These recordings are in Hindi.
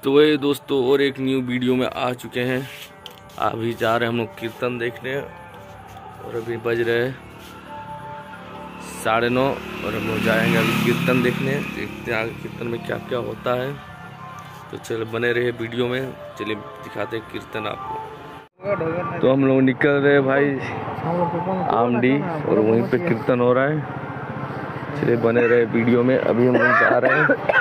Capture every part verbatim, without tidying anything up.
तो वही दोस्तों और एक न्यू वीडियो में आ चुके हैं। अभी जा रहे हैं हम लोग कीर्तन देखने और अभी बज रहे हैं साढ़े नौ और हम लोग जाएंगे अभी कीर्तन देखने। देखते हैं आगे कीर्तन में क्या क्या होता है। तो चलो बने रहे वीडियो में, चलिए दिखाते हैं कीर्तन आपको। तो हम लोग निकल रहे हैं भाई आमडी और वहीं पे कीर्तन हो रहा है। चलिए बने रहे वीडियो में, अभी हम लोग जा रहे हैं।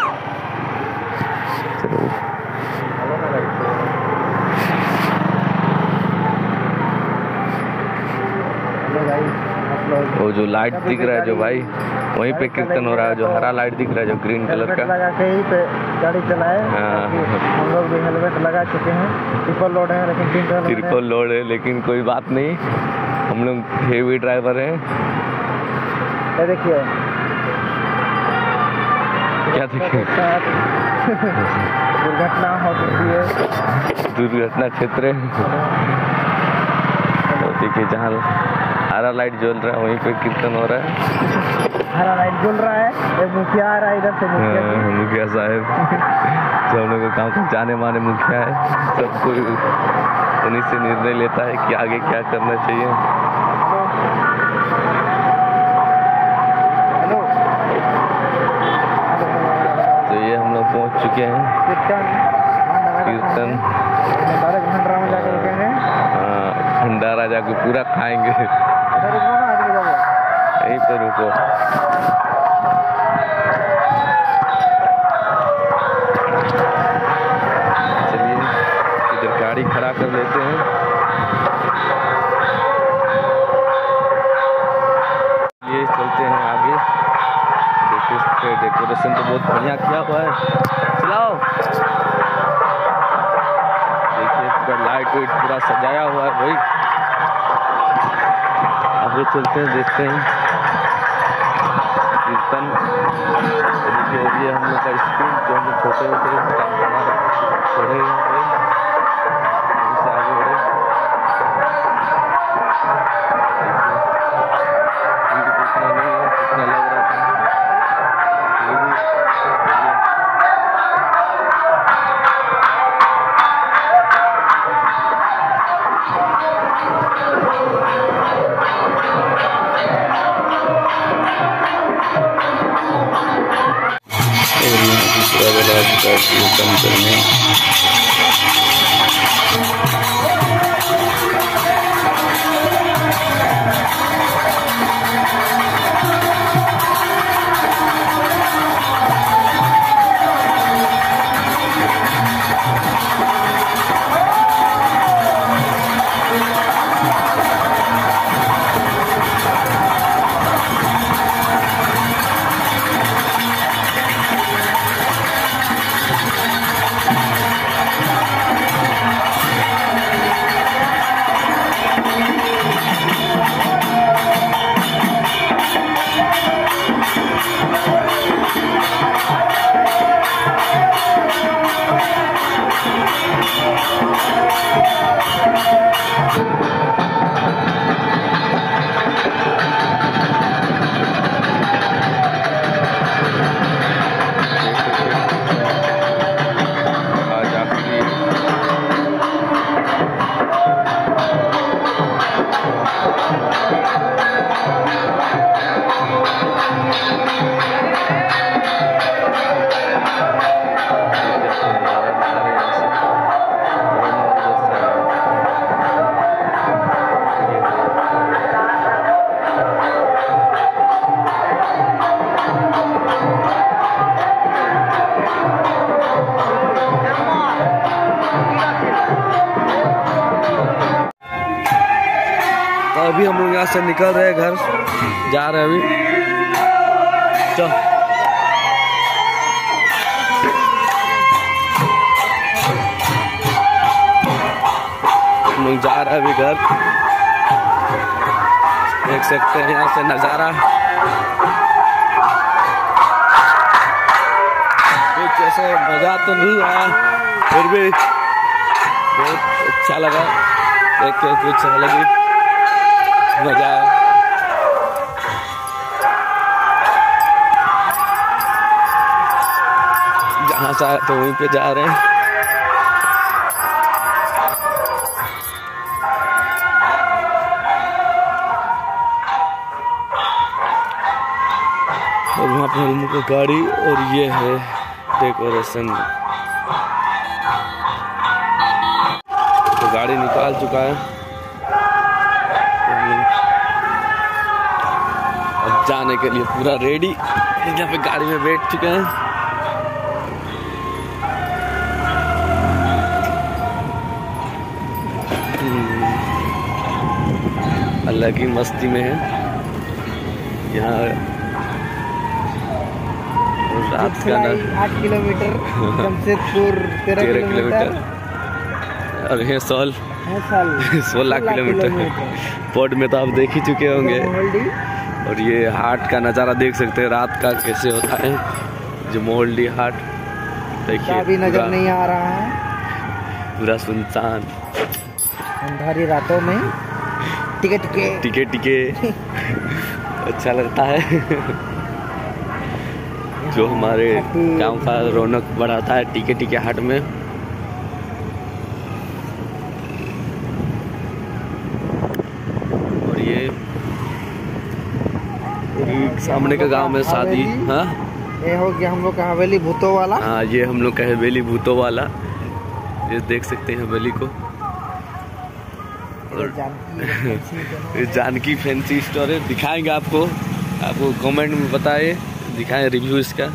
वो जो लाइट दिख रहा है जो भाई वहीं पे कीर्तन हो रहा है, जो हरा लाइट दिख रहा है जो ग्रीन कलर का लगा के ही पे गाड़ी चलाए। हम लोग भी हेलमेट लगा चुके हैं। ट्रिपल लोड है लेकिन ट्रिपल लोड है लेकिन कोई बात नहीं, हम लोग हेवी ड्राइवर हैं। ये देखिए क्या देखिए दुर्घटना हो चुकी है, दुर्घटना क्षेत्र तो देखिए जहाँ हरा लाइट जल रहा है वहीं पे कीर्तन हो रहा है। हरा लाइट जल रहा है, एक मुखिया आ रहा है इधर से। मुखिया मुखिया साहब जो हम लोग का गाँव का जाने माने मुखिया है, सब कोई उन्हीं से निर्णय लेता है कि आगे क्या करना चाहिए। हेलो तो ये हम लोग पहुँच चुके हैं कीर्तन भंडारा में जाकर रुकेंगे। भंडारा जाके पूरा खाएंगे। यहीं पे रुको। चलिए इधर गाड़ी खड़ा कर लेते हैं। ये चलते हैं आगे। देखिए डेकोरेशन तो बहुत बढ़िया किया हुआ है। चलाओ देखिए पूरा लाइट वाइट पूरा सजाया हुआ है भाई। आगे चलते हैं, देखते हैं कीर्तन। देखिए ये हम लोग का स्कूल जो हम लोग छोटे होते पढ़े हैं आगे बढ़े। कितना नहीं है, कितना लग रहा था। कीर्तन करने अभी हम लोग यहाँ से निकल रहे हैं, घर जा रहे हैं अभी। चल हम लोग जा रहे हैं अभी घर। देख सकते हैं यहाँ से नज़ारा। कुछ ऐसे मज़ा तो नहीं आया, फिर भी बहुत अच्छा लगा देख के, कुछ अलग ही मजा आया। जहाँ से आए तो वहीं पे जा रहे हैं। और वहाँ पे हम को गाड़ी, और ये है डेकोरेशन। तो गाड़ी निकाल चुका है, अब जाने के लिए पूरा रेडी। यहाँ पे गाड़ी में बैठ चुके हैं। अलग ही मस्ती में है यहाँ। रात का ना आठ किलोमीटर जमशेदपुर तेरह किलोमीटर और ये सोल सोलह किलोमीटर। पॉड में तो आप देख ही चुके होंगे। और ये हाट का नज़ारा देख सकते हैं रात का कैसे होता है, जो मोहल्ली हाट। देखिए अभी नजर नहीं आ रहा है, पूरा सुनसान अंधारी रातों में टिके टिके टिके टिके अच्छा लगता है। जो हमारे गांव का रौनक बढ़ाता है टिके टिके हाट में। और ये सामने का गांव में शादी। हाँ, ये हो गया हम लोग का हवेली भूतों वाला। हाँ, ये हम लोग का हवेली भूतों वाला। ये देख सकते हैं हवेली को। और जानकी, जानकी फैंसी स्टोर है, दिखाएंगे आपको। आपको कमेंट में बताइए, दिखाएं रिव्यू इसका।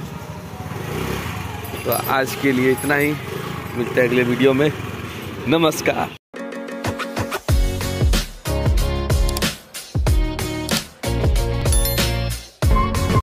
तो आज के लिए इतना ही, मिलते हैं अगले वीडियो में। नमस्कार।